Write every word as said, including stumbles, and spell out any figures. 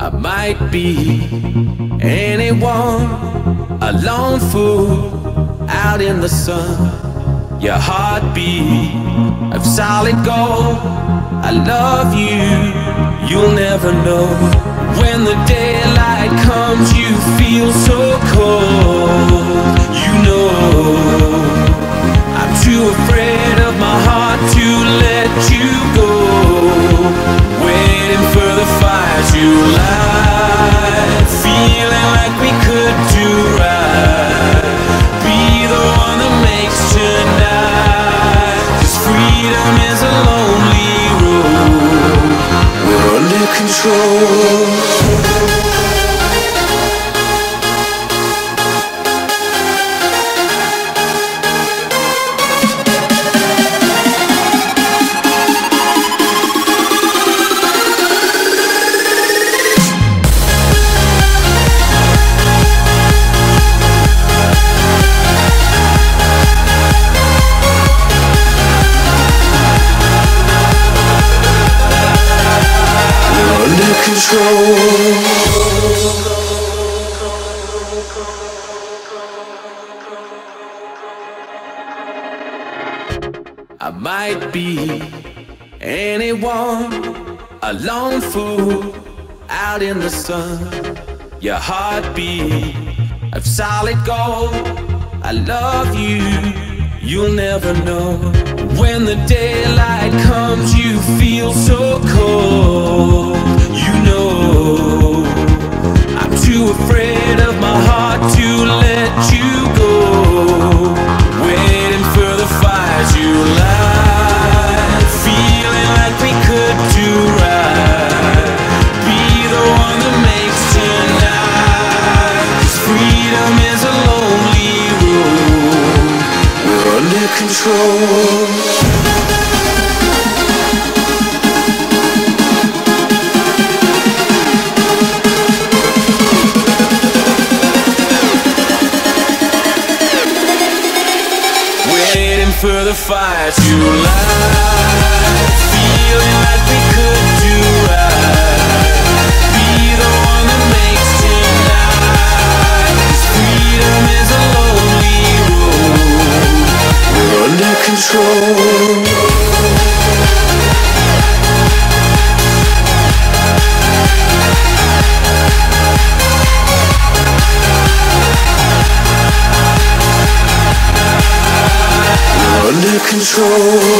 I might be anyone, a lone fool out in the sun. Your heartbeat of solid gold. I love you, you'll never know. When the daylight comes, you feel so cold. You know I'm too afraid of my heart to let you go. Waiting for the fire to light, feeling like we could do right. Be the one that makes tonight. 'Cause freedom is a lonely road. We're under control. I might be anyone, a lone fool out in the sun. Your heartbeat of solid gold. I love you, you'll never know. When the daylight comes, you feel so cold. You know I'm too afraid of my heart to let you go. Waiting for the fire to light, feeling like we could do right. Be the one that makes tonight. 'Cause freedom is a lonely road. We're under control. For the fire to light, feeling like we could do right. Be the one that makes tonight. 'Cause freedom is a lonely road. We're under control. Under control.